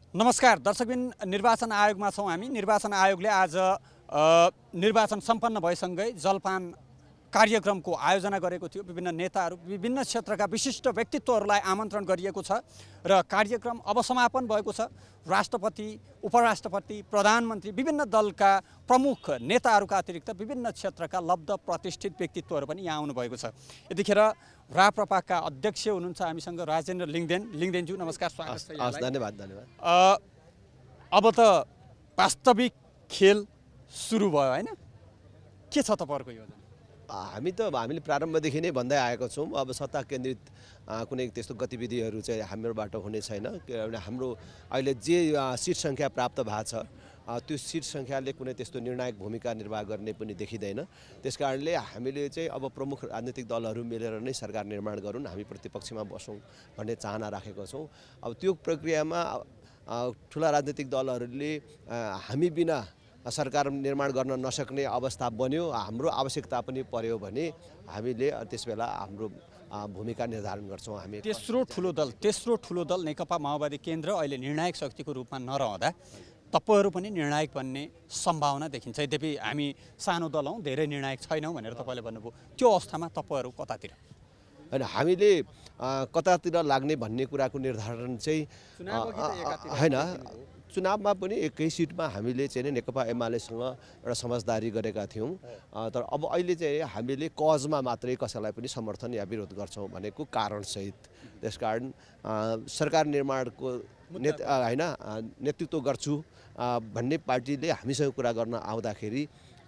नमस्कार दर्शकबिन, निर्वाचन आयोगमा छौँ हामी। निर्वाचन आयोगले आज निर्वाचन सम्पन्न भएसँगै जलपान कार्यक्रमको आयोजना गरेको थियो। विभिन्न नेताहरू, विभिन्न क्षेत्रका विशिष्ट व्यक्तित्वहरूलाई आमन्त्रण गरिएको छ र कार्यक्रम अब समापन भएको छ। राष्ट्रपति, उपराष्ट्रपति, प्रधानमन्त्री, विभिन्न दलका प्रमुख नेताहरूका अतिरिक्त विभिन्न क्षेत्रका लब्ध प्रतिष्ठित व्यक्तित्वहरू पनि यहाँ आउनुभएको छ। यतिखेर राप्रपाका अध्यक्ष हुनुहुन्छ हामीसँग राजेन्द्र लिङदेनज्यू, नमस्कार, स्वागत छ यहाँलाई। धन्यवाद। अब त वास्तविक खेल सुरु भयो हैन? के छ तपाईँहरूको योजना? हामीले प्रारम्भदेखि नै भन्दै आएको छौँ, अब सत्ता केन्द्रित कुनै त्यस्तो गतिविधिहरू चाहिँ हाम्रोबाट हुने छैन। किनभने हाम्रो अहिले जे सिट सङ्ख्या प्राप्त भएको छ त्यो सिट सङ्ख्याले कुनै त्यस्तो निर्णायक भूमिका निर्वाह गर्ने पनि देखिँदैन। त्यसकारणले हामीले चाहिँ अब प्रमुख राजनीतिक दलहरू मिलेर नै सरकार निर्माण गरौँ, हामी प्रतिपक्षमा बसौँ भन्ने चाहना राखेको छौँ। अब त्यो प्रक्रियामा ठुला राजनीतिक दलहरूले हामी बिना सरकार निर्माण गर्न नसक्ने अवस्था बन्यो, हाम्रो आवश्यकता पनि पर्यो भने हामीले त्यसबेला हाम्रो भूमिका निर्धारण गर्छौँ। हामी तेस्रो ठुलो दल नेकपा माओवादी केन्द्र अहिले निर्णायक शक्तिको रूपमा नरहँदा तपाईहरू पनि निर्णायक बन्ने सम्भावना देखिन्छ। यद्यपि हामी सानो दल हौँ, धेरै निर्णायक छैनौँ भनेर तपाईँले भन्नुभयो। त्यो अवस्थामा तपाईँहरू कतातिर? होइन, हामीले कतातिर लाग्ने भन्ने कुराको निर्धारण चाहिँ होइन। चुनावमा पनि एकै सिटमा हामीले चाहिँ नेकपा एमालेसँग एउटा समझदारी गरेका थियौँ। तर अब अहिले चाहिँ हामीले कजमा मात्रै कसैलाई पनि समर्थन या विरोध गर्छौँ भनेको कारणसहित। त्यसकारण सरकार निर्माणको नेतृत्व गर्छु भन्ने पार्टीले हामीसँग कुरा गर्न आउँदाखेरि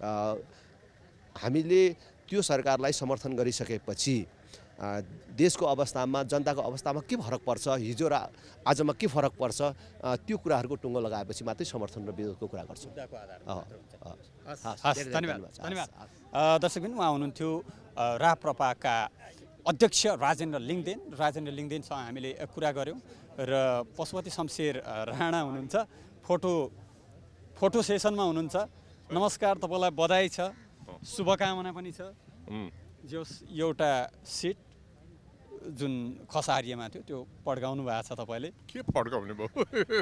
हामीले त्यो सरकारलाई समर्थन गरिसकेपछि देशको अवस्थामा, जनताको अवस्थामा के फरक पर्छ, हिजो र आजमा के फरक पर्छ, त्यो कुराहरूको टुङ्गो लगाएपछि मात्रै समर्थन र विरोधको कुरा गर्छौँ। धन्यवाद। दर्शकबिन, उहाँ हुनुहुन्थ्यो राप्रपाका अध्यक्ष राजेन्द्र लिङदेनसँग हामीले कुरा गऱ्यौँ र पशुपति शमशेर राणा हुनुहुन्छ, फोटो सेसनमा हुनुहुन्छ। नमस्कार, तपाईँलाई बधाई छ, शुभकामना पनि छ। एउटा सिट जुन खसारिएमा थियो त्यो पड्काउनु भएको छ तपाईँले। के पड्काउने भयो?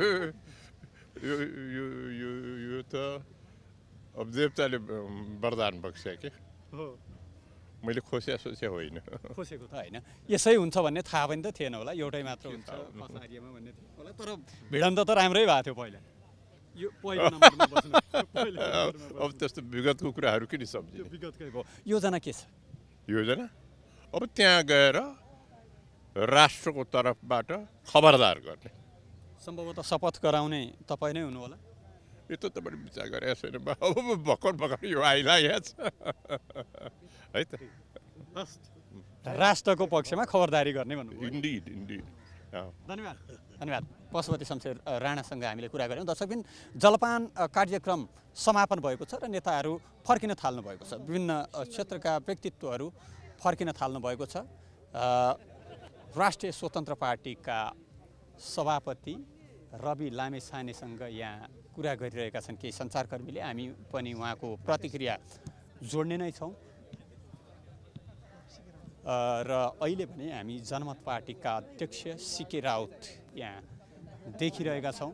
यो त अब देवताले वरदान बक्स्या के हो, मैले खोसेको होइन। खोसेको त होइन, यसै हुन्छ भन्ने थाहा पनि त थिएन होला, एउटै मात्र हुन्छ खसारिएमा भन्ने थियो होला। तर भिडन्त त राम्रै भएको थियो पहिला। यो पहिलो नम्बरमा बस्नु। अब त्यस्तो विगतको कुराहरू किन सम्झिने? विगतकै भयो। योजना के छ? योजना अब त्यहाँ गएर राष्ट्रको तर्फबाट खबरदार गर्ने, सम्भवतः शपथ गराउने तपाईँ नै हुनु होला। यो त तपाईँले विचार गरेको छैन। अब भर्खर यो आइरहेको छ है त। राष्ट्रको पक्षमा खबरदारी गर्ने भन्नु। इन्डिड। धन्यवाद। पशुपति शमशेर राणासँग हामीले कुरा गऱ्यौँ। दर्शकबिन, जलपान कार्यक्रम समापन भएको छ र नेताहरू फर्किन थाल्नु भएको छ। विभिन्न क्षेत्रका व्यक्तित्वहरू फर्किन थाल्नु भएको छ। राष्ट्रिय स्वतन्त्र पार्टीका सभापति रवि लामेछानेसँग यहाँ कुरा गरिरहेका छन् केही सञ्चारकर्मीले। हामी पनि उहाँको प्रतिक्रिया जोड्ने नै छौँ। र अहिले भने हामी जनमत पार्टीका अध्यक्ष सीके राउत यहाँ देखिरहेका छौँ।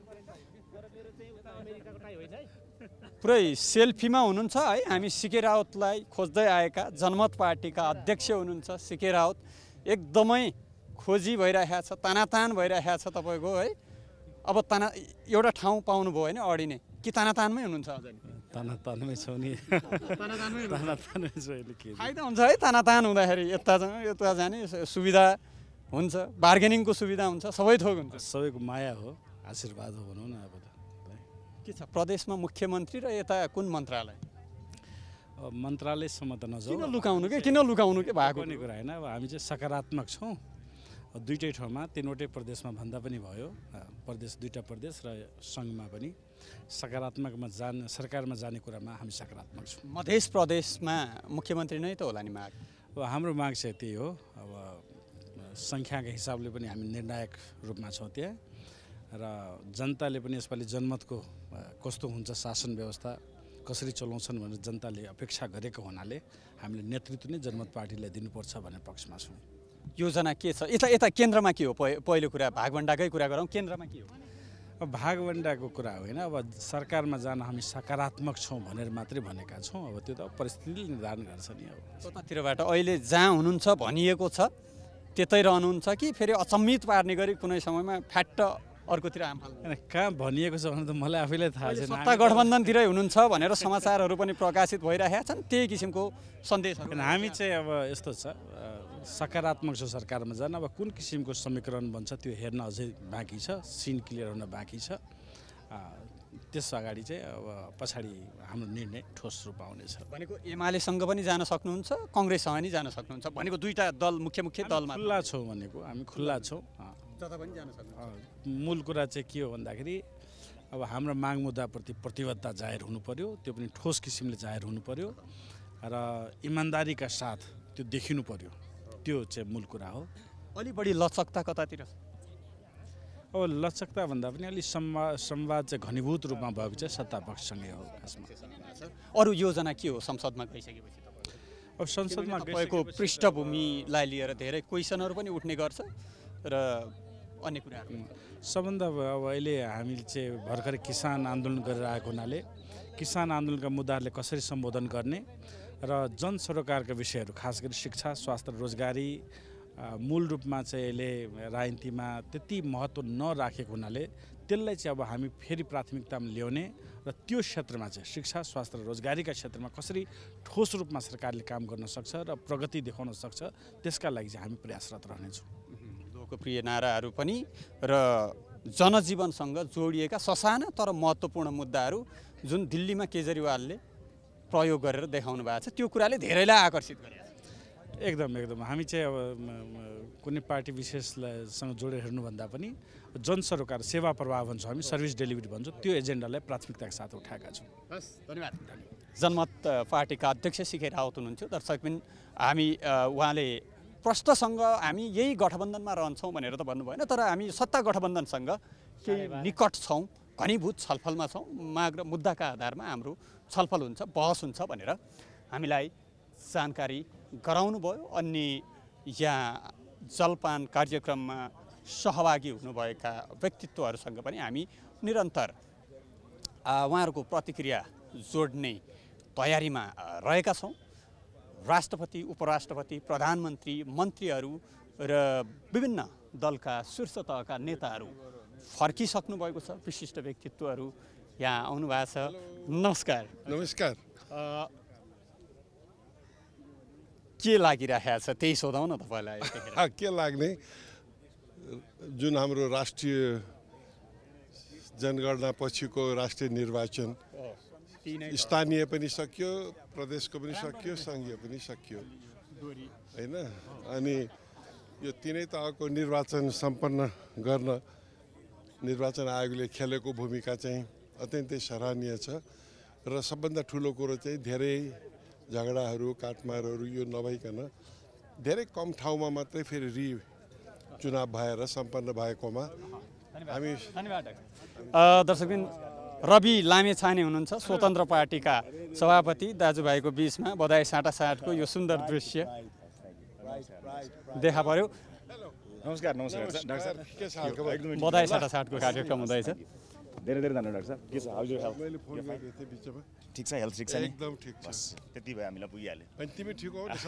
पुरै सेल्फीमा हुनुहुन्छ है। हामी सीके राउतलाई खोज्दै आएका जनमत पार्टीका अध्यक्ष हुनुहुन्छ सीके राउत। एकदमै खोजी भइरहेको छ, तानातान भइरहेको छ तपाईँको है। अब एउटा ठाउँ पाउनुभयो होइन अडिने कि तानातानमै हुनुहुन्छ? अझ तानातानमै छौ नि। तानातानमै छ। फाइदा हुन्छ है तानातान हुँदाखेरि, यता जाने सुविधा हुन्छ, बार्गेनिङको सुविधा हुन्छ, सबै थोक हुन्छ। सबैको माया हो, आशीर्वाद हो भनौँ न। अब के छ प्रदेशमा मुख्यमन्त्री र यता कुन मन्त्रालय? मन्त्रालयसम्म त नजाउँ। किन लुकाउनु के भएको भन्ने कुरा होइन। अब हामी चाहिँ सकारात्मक छौँ। दुईटै ठाउँमा, तीनवटै प्रदेशमा भन्दा पनि भयो। दुईटा प्रदेश र सङ्घमा पनि सकारात्मकमा सरकारमा जाने कुरामा हामी सकारात्मक छौँ। मध्य प्रदेशमा मुख्यमन्त्री नै त होला नि माग? अब हाम्रो माग चाहिँ त्यही हो। अब सङ्ख्याको हिसाबले पनि हामी निर्णायक रूपमा छौँ त्यहाँ, र जनताले पनि यसपालि जनमतको कस्तो हुन्छ, शासन व्यवस्था कसरी चलाउँछन् भनेर जनताले अपेक्षा गरेको हुनाले हामीले नेतृत्व नै जनमत पार्टीलाई दिनुपर्छ भन्ने पक्षमा छौँ। योजना के छ? यता केन्द्रमा के हो? पहिलो कुरा भागभण्डाकै कुरा गरौँ। केन्द्रमा के हो? भागवण्डाको कुरा होइन, अब सरकारमा जान हामी सकारात्मक छौँ भनेर मात्रै भनेका छौँ। अब त्यो त परिस्थितिले निर्धारण गर्छ नि। अब कतातिरबाट अहिले जहाँ हुनुहुन्छ भनिएको छ त्यतै रहनुहुन्छ कि फेरि अचम्मित पार्ने गरी कुनै समयमा फ्याट्ट अर्कोतिर आम्फाल? कहाँ भनिएको छ भने त मलाई आफैलाई थाहा छैन। सत्ता गठबन्धनतिरै हुनुहुन्छ भनेर समाचारहरू पनि प्रकाशित भइरहेका छन्, त्यही किसिमको सन्देशहरू। हामी चाहिँ अब यस्तो छ, सकारात्मक छ सरकारमा जान। अब कुन किसिमको समीकरण बन्छ त्यो हेर्न अझै बाँकी छ, सिन क्लियर हुन बाँकी छ। त्यस अगाडि चाहिँ अब पछाडि हाम्रो निर्णय ठोस रूपमा आउनेछ। भनेको एमालेसँग पनि जान सक्नुहुन्छ, कङ्ग्रेससँग पनि जान सक्नुहुन्छ भनेको दुईटा दल मुख्य दलमा खुल्ला छौँ भनेको, हामी खुल्ला छौँ। जता पनि जान सक्नुहुन्छ। मूल कुरा चाहिँ के हो भन्दाखेरि अब हाम्रो माग मुद्दाप्रति प्रतिबद्धता जाहेर हुनु पर्यो, त्यो पनि ठोस किसिमले जाहेर हुनु पर्यो र इमान्दारीका साथ त्यो देखिनु पर्यो। त्यो चाहिँ मूल कुरा हो। अलि बढी लचकता कतातिर? अब लचकता भन्दा पनि अलिक संवाद चाहिँ घनीभूत रूपमा भएको चाहिँ सत्तापक्षसँगै हो खासमा। अरू योजना के हो संसदमा गइसकेपछि? अब संसदमा गएको पृष्ठभूमिलाई लिएर धेरै क्वेसनहरू पनि उठ्ने गर्छ र अन्य कुराहरू। सबभन्दा अब अहिले हामीले चाहिँ भर्खरै किसान आन्दोलन गरेर आएको हुनाले किसान आन्दोलनका मुद्दाहरूले कसरी सम्बोधन गर्ने र जनसरोकारका विषयहरू खास गरी शिक्षा, स्वास्थ्य, रोजगारी मूल रूपमा चाहिँ अहिले राजनीतिमा त्यति महत्त्व नराखेको हुनाले त्यसलाई चाहिँ अब हामी फेरि प्राथमिकतामा ल्याउने र त्यो क्षेत्रमा चाहिँ शिक्षा, स्वास्थ्य र रोजगारीका क्षेत्रमा कसरी ठोस रूपमा सरकारले काम गर्न सक्छ र प्रगति देखाउन सक्छ त्यसका लागि चाहिँ हामी प्रयासरत रहनेछौँ। लोकप्रिय नाराहरू पनि र जनजीवनसँग जोडिएका ससाना तर महत्त्वपूर्ण मुद्दाहरू जुन दिल्लीमा केजरीवालले प्रयोग गरेर देखाउनु भएको छ त्यो कुराले धेरैलाई आकर्षित गरेको छ। एकदम हामी चाहिँ अब कुनै पार्टी विशेषसँग जोडेर हेर्नुभन्दा पनि जनसरोकार सेवा प्रवाह भन्छौँ हामी, सर्भिस डेलिभरी भन्छौँ, त्यो एजेन्डालाई प्राथमिकताका साथ उठाएका छौँ। हस्, धन्यवाद। जनमत पार्टीका अध्यक्ष सीके राउत हुनुहुन्थ्यो। दर्शक पनि हामी उहाँले प्रश्नसँग हामी यही गठबन्धनमा रहन्छौँ भनेर त भन्नु भएन, तर हामी सत्ता गठबन्धनसँग केही निकट छौँ, घनीभूत छलफलमा छौँ, माग र मुद्दाका आधारमा हाम्रो छलफल हुन्छ, बहस हुन्छ भनेर हामीलाई जानकारी गराउनु भयो। अनि यहाँ जलपान कार्यक्रममा सहभागी हुनुभएका व्यक्तित्वहरूसँग पनि हामी निरन्तर उहाँहरूको प्रतिक्रिया जोड्ने तयारीमा रहेका छौँ। राष्ट्रपति, उपराष्ट्रपति, प्रधानमन्त्री, मन्त्रीहरू र विभिन्न दलका शीर्ष तहका नेताहरू फर्किसक्नु भएको छ। विशिष्ट व्यक्तित्वहरू यहाँ आउनु भएको छ। नमस्कार। नमस्कार। के लागिरहेको छ त्यही सोधौँ न तपाईँलाई। के लाग्ने, जुन हाम्रो राष्ट्रिय जनगणना पछिको राष्ट्रिय निर्वाचन स्थानीय पनि सकियो, प्रदेशको पनि सकियो, सङ्घीय पनि सकियो होइन। अनि यो तिनै तहको निर्वाचन सम्पन्न गर्न निर्वाचन आयोगले खेलेको भूमिका चाहिँ अत्यन्तै सराहनीय छ र सबभन्दा ठुलो कुरो चाहिँ धेरै झगडाहरू, काटमारहरू यो नभइकन धेरै कम ठाउँमा मात्रै फेरि चुनाव भएर सम्पन्न भएकोमा हामी धन्यवाद। दर्शकबिन रवि लामेछाने हुनुहुन्छ, स्वतन्त्र पार्टीका सभापति। दाजुभाइको बिचमा बधाई साटासाटको यो सुन्दर दृश्य देखा पर्यो। नमस्कार। डाक्टर साहब के छ हालको? बधाई साटासाटको कार्यक्रम हुँदैछ। धेरै धन्यवाद डाक्टर साहब। के छ, हाउ इज हेल्थ? मैले फोन गरेको थिएँ बिचमा। ठिक छ, हेल्थ ठिक छ नि? एकदम ठिक छ। बस त्यति भयो, हामीलाई पुगिहाल्यो। अनि तिमी ठिक हौ नि?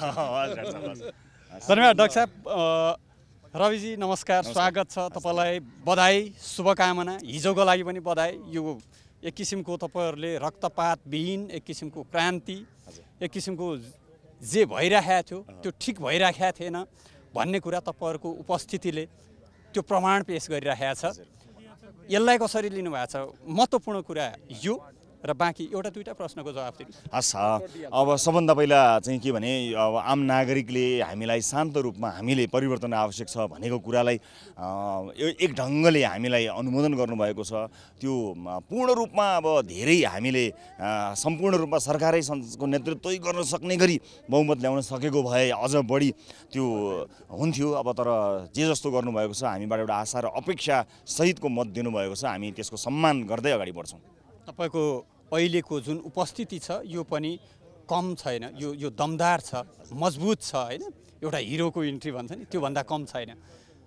धन्यवाद डाक्टर साहब। रविजी नमस्कार, स्वागत छ तपाईँलाई। बधाई, शुभकामना। हिजोको लागि पनि बधाई। यो एक किसिमको तपाईँहरूले रक्तपातविहीन एक किसिमको क्रान्ति, एक किसिमको जे भइरहेको थियो त्यो ठिक भइरहेको थिएन भन्ने कुरा तपाईँहरूको उपस्थितिले त्यो प्रमाण पेश गरिरहेको छ। यसलाई कसरी लिनुभएको छ? महत्त्वपूर्ण कुरा यो र बाँकी एउटा दुईटा प्रश्नको जवाफ दिनु। हस्, अब सबभन्दा पहिला चाहिँ के भने, अब आम नागरिकले हामीलाई शान्त रूपमा हामीले परिवर्तन आवश्यक छ भनेको कुरालाई एक ढङ्गले हामीलाई अनुमोदन गर्नुभएको छ। त्यो पूर्ण रूपमा अब धेरै हामीले सम्पूर्ण रूपमा सरकारैको नेतृत्वै गर्न सक्ने गरी बहुमत ल्याउन सकेको भए अझ बढी त्यो हुन्थ्यो। अब तर जे जस्तो गर्नुभएको छ, हामीबाट एउटा आशा र अपेक्षा सहितको मत दिनुभएको छ, हामी त्यसको सम्मान गर्दै अगाडि बढ्छौँ। तपाईँको अहिलेको जुन उपस्थिति छ यो पनि कम छैन, यो दमदार छ, मजबुत छ होइन। एउटा हिरोको इन्ट्री भन्छ नि त्योभन्दा कम छैन।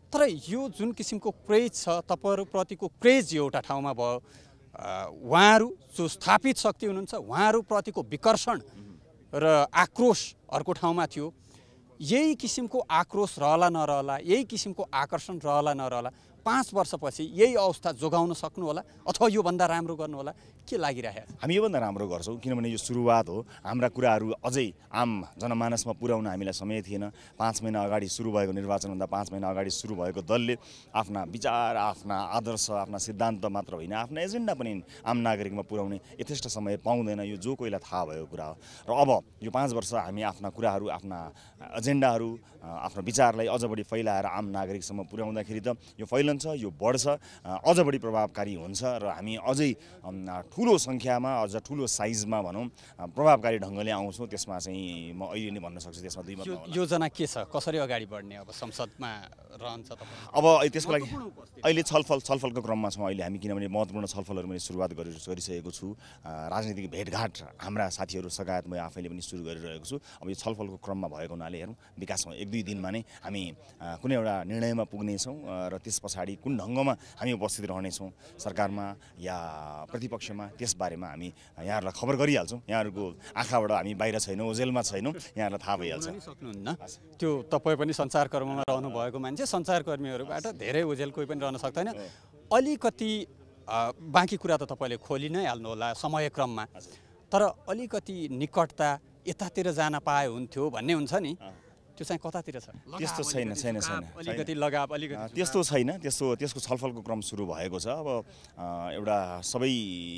तर यो जुन किसिमको क्रेज छ तपाईँहरूप्रतिको क्रेज एउटा ठाउँमा भयो, उहाँहरू जो स्थापित शक्ति हुनुहुन्छ उहाँहरूप्रतिको विकर्षण र आक्रोश अर्को ठाउँमा थियो। यही किसिमको आक्रोश रहला नरहला, यही किसिमको आकर्षण रहला नरहला 5 वर्षपछि यही अवस्था जोगाउन सक्नु होला अथवा योभन्दा राम्रो गर्नु होला, के लागिरहेको छ? हामी योभन्दा राम्रो गर्छौँ, किनभने यो सुरुवात हो। हाम्रा कुराहरू अझै आम जनमानसमा पुर्याउन हामीलाई समय थिएन। 5 महिना अगाडि सुरु भएको निर्वाचनभन्दा 5 महिना अगाडि सुरु भएको दलले आफ्ना विचार, आफ्ना आदर्श, आफ्ना सिद्धान्त मात्र होइन, आफ्ना एजेन्डा पनि आम नागरिकमा पुर्याउने यथेष्ट समय पाउँदैन। यो जो कोहीलाई थाहा भएको कुरा हो। र अब यो 5 वर्ष हामी आफ्ना कुराहरू, आफ्ना एजेन्डाहरू, आफ्नो विचारलाई अझ बढी फैलाएर आम नागरिकसम्म पुर्याउँदाखेरि त यो फैलन्छ, यो बढ्छ, अझ बढी प्रभावकारी हुन्छ र हामी अझै ठुलो सङ्ख्यामा, अझ ठुलो साइजमा भनौँ प्रभावकारी ढङ्गले आउँछौँ। त्यसमा चाहिँ म अहिले नै भन्न सक्छु, त्यसमा 2 मत होला। योजना के छ? कसरी अगाडि बढ्ने अब संसदमा रहन्छ तपाईँ? अब त्यसको लागि अहिले छलफलको क्रममा छौँ अहिले हामी, किनभने महत्त्वपूर्ण छलफलहरू मैले सुरुवात गरिसकेको छु। राजनीतिक भेटघाट हाम्रा साथीहरू सगायत म आफैले पनि सुरु गरिरहेको छु। अब यो छलफलको क्रममा भएको हुनाले हेरौँ, विकासमा 1-2 दिनमा नै हामी कुनै एउटा निर्णयमा पुग्नेछौँ र त्यस पछाडि कुन ढङ्गमा हामी उपस्थित रहनेछौँ सरकारमा या प्रतिपक्षमा, त्यसबारेमा हामी यहाँहरूलाई खबर गरिहाल्छौँ। यहाँहरूको आँखाबाट हामी बाहिर छैनौँ, ओझेलमा छैनौँ, यहाँहरूलाई थाहा भइहाल्छ। सक्नुहुन्न त्यो तपाईँ पनि सञ्चारकर्मीमा रहनु भएको मान्छे, सञ्चारकर्मीहरूबाट धेरै ओझेल कोही पनि रहन सक्दैन। अलिकति बाँकी कुरा त तपाईँले खोलि नै हाल्नु होला समयक्रममा, तर अलिकति निकटता यतातिर जान पाए हुन्थ्यो भन्ने हुन्छ नि, त्यो चाहिँ कतातिर छ? त्यस्तो छैन अलिकति लगाव अलिकति त्यस्तो छैन। त्यसको छलफलको क्रम सुरु भएको छ। अब एउटा सबै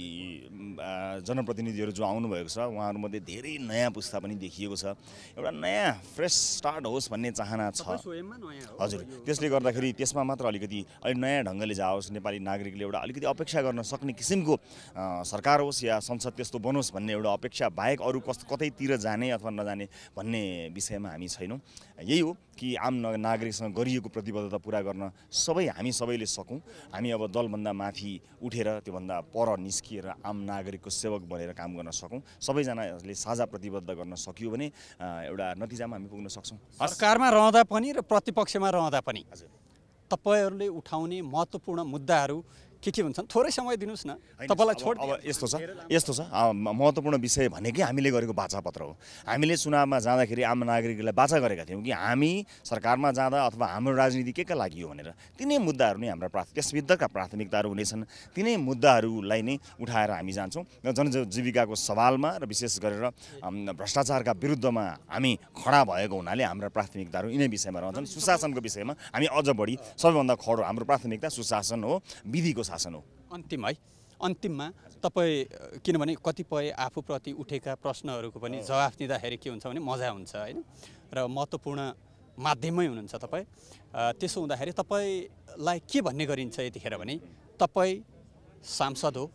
जनप्रतिनिधिहरू जो आउनुभएको छ उहाँहरूमध्ये धेरै नयाँ पुस्ता पनि देखिएको छ। एउटा नयाँ फ्रेस स्टार्ट होस् भन्ने चाहना छ। हजुर, त्यसले गर्दाखेरि त्यसमा मात्र अलिकति नयाँ ढङ्गले जाओस्, नेपाली नागरिकले एउटा अलिकति अपेक्षा गर्न सक्ने किसिमको सरकार होस् या संसद त्यस्तो बनोस् भन्ने एउटा अपेक्षा बाहेक अरू कतैतिर जाने अथवा नजाने भन्ने विषयमा हामी छैनौँ। यही हो कि आम नागरिकसँग गरिएको प्रतिबद्धता पुरा गर्न हामी सबैले सकौँ। हामी अब दलभन्दा माथि उठेर त्योभन्दा पर निस्किएर आम नागरिकको सेवक बनेर काम गर्न सकौँ। सबैजनाले साझा प्रतिबद्ध गर्न सकियो भने एउटा नतिजामा हामी पुग्न सक्छौँ। सरकारमा रहँदा पनि र प्रतिपक्षमा रहँदा पनि तपाईँहरूले उठाउने महत्त्वपूर्ण मुद्दाहरू के हुन्छन्? थोरै समय दिनुहोस् न, तपाईँलाई छोड। अब यस्तो छ महत्त्वपूर्ण विषय भनेकै हामीले गरेको बाचापत्र हो। हामीले चुनावमा जाँदाखेरि आम नागरिकलाई बाचा गरेका थियौँ कि हामी सरकारमा जाँदा अथवा हाम्रो राजनीति के लागि हो भनेर। तिनै मुद्दाहरू नै हाम्रा त्यसभित्रका प्राथमिकताहरू हुनेछन्। तिनै मुद्दाहरूलाई नै उठाएर हामी जान्छौँ र जनजीविकाको सवालमा र विशेष गरेर भ्रष्टाचारका विरुद्धमा हामी खडा भएको हुनाले हाम्रा प्राथमिकताहरू यिनै विषयमा रहन्छन्। सुशासनको विषयमा हामी अझ बढी सबैभन्दा खडो हाम्रो प्राथमिकता सुशासन हो, विधिको शासन हो। अन्तिममा तपाईँ, किनभने कतिपय आफूप्रति उठेका प्रश्नहरूको पनि जवाफ दिँदाखेरि के हुन्छ भने मजा हुन्छ होइन, र महत्त्वपूर्ण माध्यममै हुनुहुन्छ तपाईँ। त्यसो हुँदाखेरि तपाईँलाई के भन्ने गरिन्छ यतिखेर भने तपाईँ सांसद हो,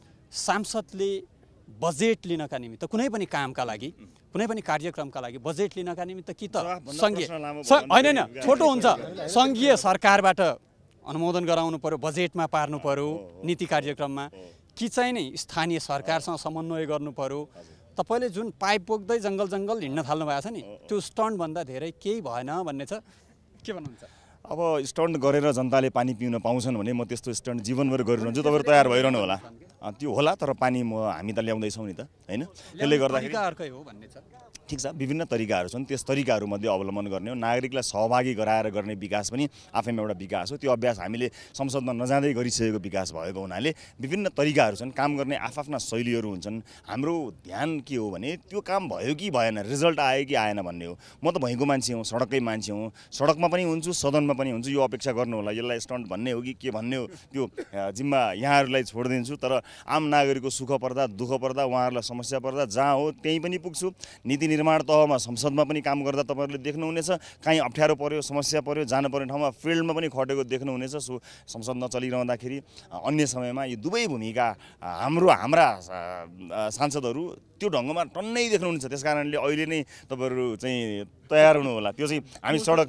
सांसदले बजेट लिनका निमित्त कुनै पनि कामका लागि, कुनै पनि कार्यक्रमका लागि बजेट लिनका निमित्त कि त सङ्घीय होइन, छोटो हुन्छ, सङ्घीय सरकारबाट अनुमोदन गराउनु पर्यो, बजेटमा पार्नु पर्यो नीति कार्यक्रममा, कि चाहिँ नै स्थानीय सरकारसँग समन्वय गर्नु पर्यो। तपाईँले जुन पाइप बोक्दै जङ्गल हिँड्न थाल्नु भएको छ नि, त्यो स्टन्टभन्दा धेरै केही भएन भन्ने छ, के भन्नुहुन्छ? अब स्टन्ट गरेर जनताले पानी पिउन पाउँछन् भने म त्यस्तो स्टन्ट जीवनभर गरिरहन्छु। तपाईँहरू तयार भइरहनु होला। त्यो होला, तर पानी हामी त ल्याउँदैछौँ नि त, होइन? त्यसले गर्दाखेरि अर्कै हो भन्ने छ। ठिक छ, विभिन्न तरिकाहरू छन्। त्यस तरिकाहरूमध्ये अवलम्बन गर्ने हो। नागरिकलाई सहभागी गराएर गर्ने विकास पनि आफैमा एउटा विकास हो। त्यो अभ्यास हामीले संसदमा नजाँदै गरिसकेको विकास भएको हुनाले विभिन्न तरिकाहरू छन्। काम गर्ने आफ्ना शैलीहरू हुन्छन्। हाम्रो ध्यान के हो भने त्यो काम भयो कि भएन, रिजल्ट आयो कि आएन भन्ने हो। म त भइको मान्छे हुँ, सडककै मान्छे हुँ, सडकमा पनि हुन्छु, सदनमा पनि हुन्छु। यो अपेक्षा गर्नु होला यसलाई स्टन्ट भन्ने हो कि के भन्ने हो, त्यो जिम्मा यहाँहरूलाई छोडिदिन्छु। तर आम नागरिकको सुख पर्दा, दुःख पर्दा, उहाँहरूलाई समस्या पर्दा जहाँ हो त्यहीँ पनि पुग्छु। नीति निर्माण तहमा संसदमा पनि काम गर्दा तपाईँहरूले देख्नुहुनेछ, कहीँ अप्ठ्यारो पर्यो, समस्या पर्यो, जानुपर्ने ठाउँमा फिल्डमा पनि खटेको देख्नुहुनेछ। संसद नचलिरहँदाखेरि अन्य समयमा यो दुवै भूमिका हाम्रा सांसदहरू त्यो ढङ्गमा टन्नै देख्नुहुनेछ। त्यस कारणले अहिले नै तपाईँहरू चाहिँ तयार हुनु होला। त्यो चाहिँ हामी सडक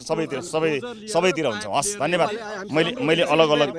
सबैतिर हुन्छौँ। हस्, धन्यवाद। मैले अलग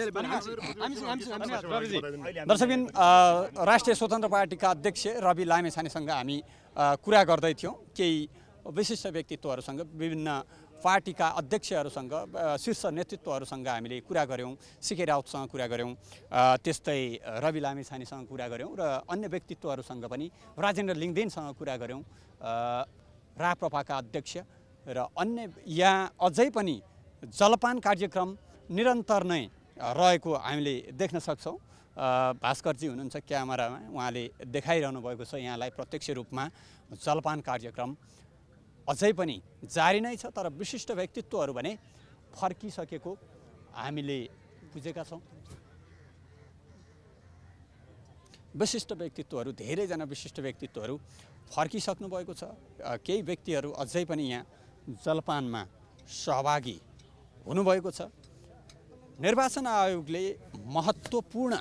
दर्शकबिन, राष्ट्रिय स्वतन्त्र पार्टीका अध्यक्ष रवि लामेछानेसँग हामी कुरा गर्दै थियौँ। केही विशिष्ट व्यक्तित्वहरूसँग विभिन्न पार्टीका अध्यक्षहरूसँग शीर्ष नेतृत्वहरूसँग हामीले कुरा गऱ्यौँ, सिके राउतसँग कुरा गऱ्यौँ, त्यस्तै रवि लामिछानेसँग कुरा गऱ्यौँ र अन्य व्यक्तित्वहरूसँग पनि राजेन्द्र लिङदेनसँग कुरा गऱ्यौँ, राप्रपाका अध्यक्ष र अन्य यहाँ अझै पनि जलपान कार्यक्रम निरन्तर नै रहेको हामीले देख्न सक्छौँ। भास्करजी हुनुहुन्छ क्यामेरामा, उहाँले देखाइरहनु भएको छ यहाँलाई प्रत्यक्ष रूपमा जलपान कार्यक्रम अझै पनि जारी नै छ, तर विशिष्ट व्यक्तित्वहरू भने फर्किसकेको हामीले बुझेका छौँ। विशिष्ट व्यक्तित्वहरू, धेरैजना विशिष्ट व्यक्तित्वहरू फर्किसक्नु भएको छ। केही व्यक्तिहरू अझै पनि यहाँ जलपानमा सहभागी हुनुभएको छ। निर्वाचन आयोगले महत्त्वपूर्ण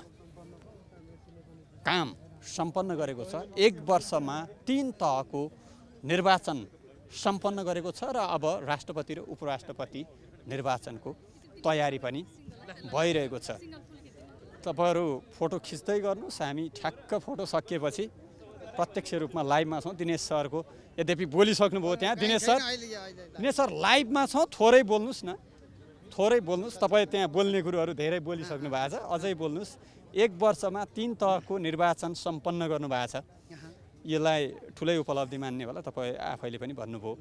काम सम्पन्न गरेको छ। 1 वर्षमा 3 तहको निर्वाचन सम्पन्न गरेको छ र अब राष्ट्रपति र उपराष्ट्रपति निर्वाचनको तयारी पनि भइरहेको छ। तपाईहरु फोटो खिच्दै गर्नुस्, हामी ठ्याक्क फोटो सकिएपछि प्रत्यक्ष रूपमा लाइभमा छौँ। दिनेश सरको यद्यपि बोलिसक्नुभयो त्यहाँ। दिनेश सर लाइभमा छौँ, थोरै बोल्नुस् न, थोरै बोल्नुस्। तपाईँ त्यहाँ बोल्ने कुरोहरू धेरै बोलिसक्नु भएको छ, अझै बोल्नुस्। 1 वर्षमा 3 तहको निर्वाचन सम्पन्न गर्नुभएको छ। यसलाई ठुलै उपलब्धि मान्ने होला, तपाईँ आफैले पनि भन्नुभयो।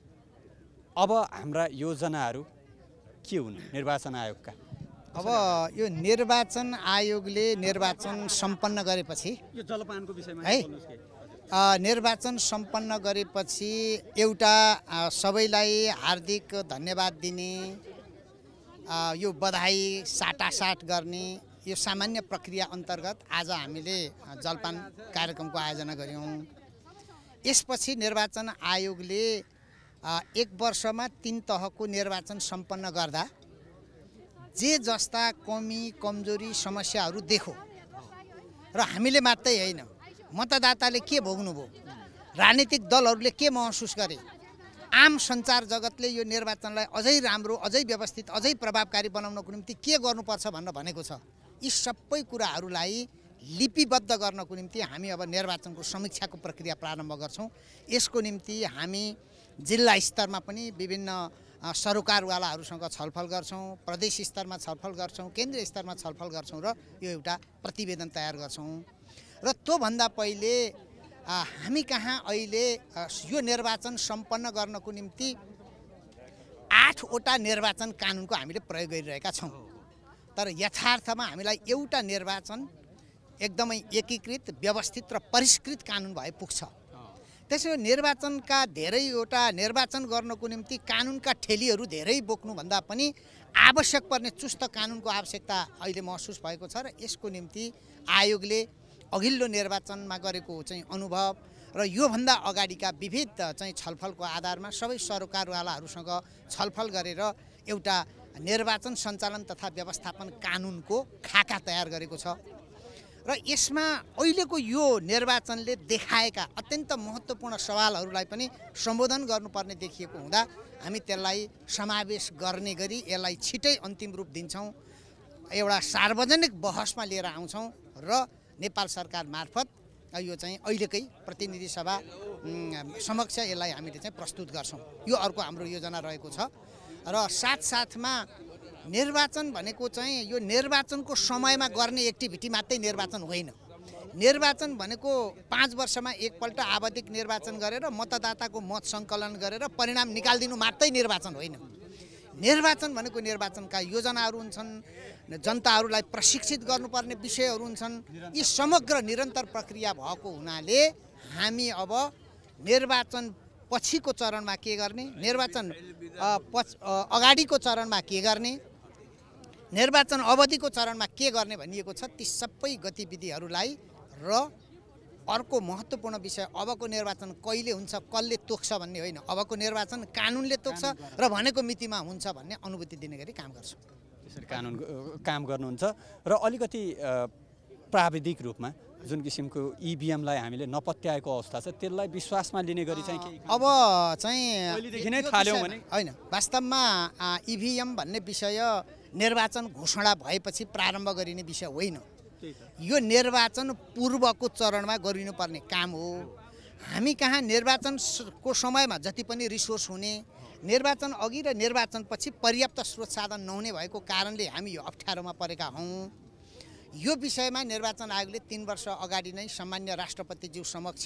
अब हाम्रा योजनाहरू के हुन् निर्वाचन आयोगका? अब यो निर्वाचन आयोगले निर्वाचन सम्पन्न गरेपछि, यो जलपानको विषयमा है, निर्वाचन सम्पन्न गरेपछि एउटा सबैलाई हार्दिक धन्यवाद दिने, यो बधाई साटासाट गर्ने, यो सामान्य प्रक्रिया अन्तर्गत आज हामीले जलपान कार्यक्रमको आयोजना गऱ्यौँ। यसपछि निर्वाचन आयोगले 1 वर्षमा 3 तहको निर्वाचन सम्पन्न गर्दा जे जस्ता कमी कमजोरी समस्याहरू देखो, र हामीले मात्रै होइन, मतदाताले के भोग्नुभयो, राजनीतिक दलहरूले के महसुस गरे, आम सञ्चार जगतले यो निर्वाचनलाई अझै राम्रो, अझै व्यवस्थित, अझै प्रभावकारी बनाउनको निम्ति के गर्नुपर्छ भनेर भनेको छ। यी सबै कुराहरूलाई लिपिबद्ध गर्नको निम्ति हामी अब निर्वाचनको समीक्षाको प्रक्रिया प्रारम्भ गर्छौँ। यसको निम्ति हामी जिल्ला स्तरमा पनि विभिन्न सरोकारवालाहरूसँग छलफल गर्छौँ, प्रदेश स्तरमा छलफल गर्छौँ, केन्द्रीय स्तरमा छलफल गर्छौँ र यो एउटा प्रतिवेदन तयार गर्छौँ। र त्योभन्दा पहिले हामी कहाँ अहिले यो निर्वाचन सम्पन्न गर्नको निम्ति 8 वटा निर्वाचन कानुनको हामीले प्रयोग गरिरहेका छौँ। तर यथार्थमा हामीलाई एउटा निर्वाचन एकदमै एकीकृत, व्यवस्थित र परिष्कृत कानुन भए पुग्छ। त्यसैले निर्वाचनका धेरैवटा निर्वाचन गर्नको निम्ति कानुनका ठेलीहरू धेरै बोक्नुभन्दा पनि आवश्यक पर्ने चुस्त कानुनको आवश्यकता अहिले महसुस भएको छ। र यसको निम्ति आयोगले अघिल्लो निर्वाचनमा गरेको चाहिँ अनुभव र योभन्दा अगाडिका विविध चाहिँ छलफलको आधारमा सबै सरोकारवालाहरूसँग छलफल गरेर एउटा निर्वाचन सञ्चालन तथा व्यवस्थापन कानुनको खाका तयार गरेको छ। र यसमा अहिलेको यो निर्वाचनले देखाएका अत्यन्त महत्त्वपूर्ण सवालहरूलाई पनि सम्बोधन गर्नुपर्ने देखिएको हुँदा हामी त्यसलाई समावेश गर्ने गरी यसलाई छिटै अन्तिम रूप दिन्छौँ, एउटा सार्वजनिक बहसमा लिएर आउँछौँ र नेपाल सरकार मार्फत यो चाहिँ अहिलेकै प्रतिनिधि सभा समक्ष यसलाई हामीले चाहिँ प्रस्तुत गर्छौँ। यो अर्को हाम्रो योजना रहेको छ। र साथसाथमा निर्वाचन भनेको चाहिँ यो निर्वाचनको समयमा गर्ने एक्टिभिटी मात्रै निर्वाचन होइन। निर्वाचन भनेको 5 वर्षमा एकपल्ट आवधिक निर्वाचन गरेर मतदाताको मत सङ्कलन गरेर परिणाम निकालिदिनु मात्रै निर्वाचन होइन। निर्वाचन भनेको निर्वाचनका योजनाहरू हुन्छन्, जनताहरूलाई प्रशिक्षित गर्नुपर्ने विषयहरू हुन्छन्। यी समग्र निरन्तर प्रक्रिया भएको हुनाले हामी अब निर्वाचन पछिको चरणमा के गर्ने, निर्वाचन अगाडिको चरणमा के गर्ने, निर्वाचन अवधिको चरणमा के गर्ने भनिएको छ। ती सबै गतिविधिहरूलाई र अर्को महत्त्वपूर्ण विषय अबको निर्वाचन कहिले हुन्छ, कसले तोक्छ भन्ने होइन, अबको निर्वाचन कानुनले तोक्छ र भनेको मितिमा हुन्छ भन्ने अनुभूति दिने गरी काम गर्छौँ। त्यसरी कानुन काम गर्नुहुन्छ र अलिकति प्राविधिक रूपमा जुन किसिमको इभिएमलाई हामीले नपत्याएको अवस्था छ त्यसलाई विश्वासमा लिने गरी चाहिँ केही अब चाहिँ पहिलेदेखि नै थाल्यौँ भने होइन। वास्तवमा इभिएम भन्ने विषय निर्वाचन घोषणा भएपछि प्रारम्भ गरिने विषय होइन। यो निर्वाचन पूर्वको चरणमा गरिनुपर्ने काम हो। हामी कहाँ निर्वाचनको समयमा जति पनि रिसोर्स हुने, निर्वाचन अघि र निर्वाचनपछि पर्याप्त स्रोत साधन नहुने भएको कारणले हामी यो अप्ठ्यारोमा परेका हौँ। यो विषयमा निर्वाचन आयोगले 3 वर्ष अगाडि नै सामान्य राष्ट्रपतिज्यू समक्ष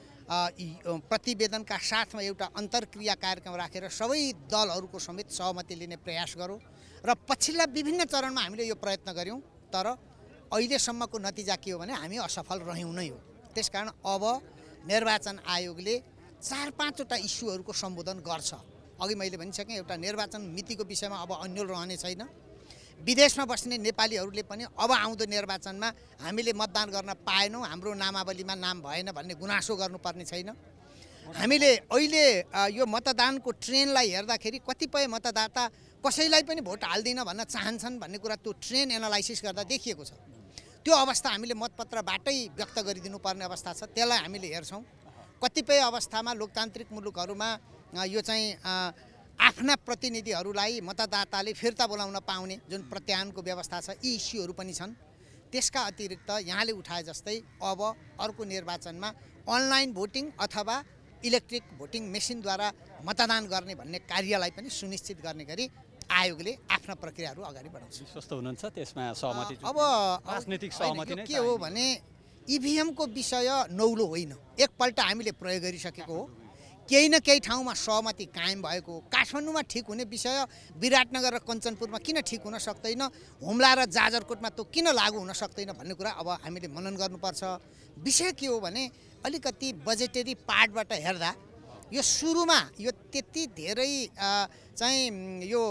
प्रतिवेदनका साथमा एउटा अन्तर्क्रिया कार्यक्रम राखेर सबै दलहरूको समेत सहमति लिने प्रयास गरौँ र पछिल्ला विभिन्न चरणमा हामीले यो प्रयत्न गऱ्यौँ, तर अहिलेसम्मको नतिजा के हो भने हामी असफल रह्यौँ नै हो। त्यसकारण अब निर्वाचन आयोगले 4-5वटा इस्युहरूको सम्बोधन गर्छ। अघि मैले भनिसकेँ, एउटा निर्वाचन मितिको विषयमा अब अन्यल रहने छैन। विदेशमा बस्ने नेपालीहरूले पनि अब आउँदो निर्वाचनमा हामीले मतदान गर्न पाएनौँ, हाम्रो नामावलीमा नाम भएन भन्ने गुनासो गर्नुपर्ने छैन। हामीले अहिले यो मतदानको ट्रेनलाई हेर्दाखेरि कतिपय मतदाता कसैलाई पनि भोट हाल्दिन भन्न चाहन्छन् भन्ने कुरा त्यो ट्रेन एनालाइसिस गर्दा देखिएको छ। त्यो अवस्था हामीले मतपत्रबाटै व्यक्त गरिदिनुपर्ने अवस्था छ, त्यसलाई हामीले हेर्छौँ। कतिपय अवस्थामा लोकतान्त्रिक मुलुकहरूमा यो चाहिँ आफ्ना प्रतिनिधिहरूलाई मतदाताले फिर्ता बोलाउन पाउने जुन प्रत्याहारको व्यवस्था छ, यी इस्युहरू पनि छन्। त्यसका अतिरिक्त यहाँले उठाए जस्तै अब अर्को निर्वाचनमा अनलाइन भोटिङ अथवा इलेक्ट्रिक भोटिङ मेसिनद्वारा मतदान गर्ने भन्ने कार्यलाई पनि सुनिश्चित गर्ने गरी आयोगले आफ्ना प्रक्रियाहरू अगाडि बढाउँछ। विश्वस्त हुनुहुन्छ त्यसमा सहमति? अब राजनीतिक सहमति नै के हो भने इभिएमको विषय नौलो होइन, एकपल्ट हामीले प्रयोग गरिसकेको हो। केही न केही ठाउँमा सहमति कायम भएको, काठमाडौँमा ठिक हुने विषय विराटनगर र कञ्चनपुरमा किन ठिक हुन सक्दैन, हुम्ला र जाजरकोटमा त्यो किन लागू हुन सक्दैन भन्ने कुरा अब हामीले मनन गर्नुपर्छ। विषय के हो भने अलिकति बजेटरी पार्टबाट हेर्दा यो सुरुमा यो त्यति धेरै चाहिँ यो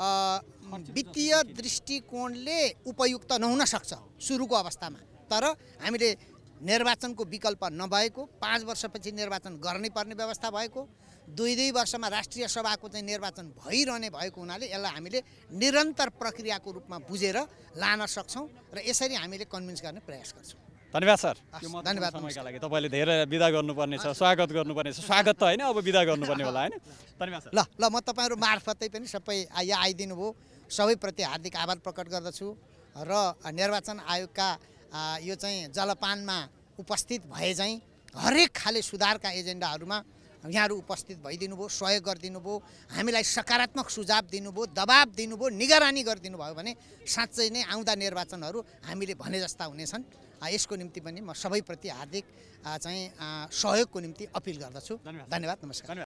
वित्तीय दृष्टिकोणले उपयुक्त नहुन सक्छ सुरुको अवस्थामा, तर हामीले निर्वाचनको विकल्प नभएको, 5 वर्षपछि निर्वाचन गर्नै पर्ने व्यवस्था भएको, 2-2 वर्षमा राष्ट्रिय सभाको चाहिँ निर्वाचन भइरहने भएको हुनाले यसलाई हामीले निरन्तर प्रक्रियाको रूपमा बुझेर लान सक्छौँ र यसरी हामीले कन्भिन्स गर्ने प्रयास गर्छौँ। धन्यवाद सर। धन्यवाद। समयका लागि तपाईँले धेरै बिदा गर्नुपर्ने छ, स्वागत गर्नुपर्ने छ। स्वागत त होइन, अब बिदा गर्नुपर्ने होला होइन? धन्यवाद सर। ल म तपाईँहरू मार्फतै पनि सबै यहाँ आइदिनु भयो, सबैप्रति हार्दिक आभार प्रकट गर्दछु र निर्वाचन आयोगका यो चाहिँ जलपानमा उपस्थित भए चाहिँ हरेक खाले सुधारका एजेन्डाहरूमा यहाँहरू उपस्थित भइदिनु भयो, सहयोग गरिदिनु भयो, हामीलाई सकारात्मक सुझाव दिनुभयो, दबाब दिनुभयो, निगरानी गरिदिनु भयो भने साँच्चै नै आउँदा निर्वाचनहरू हामीले भने जस्ता हुनेछन्। यसको निम्ति पनि म सबैप्रति हार्दिक चाहिँ सहयोगको निम्ति अपिल गर्दछु। धन्यवाद, नमस्कार।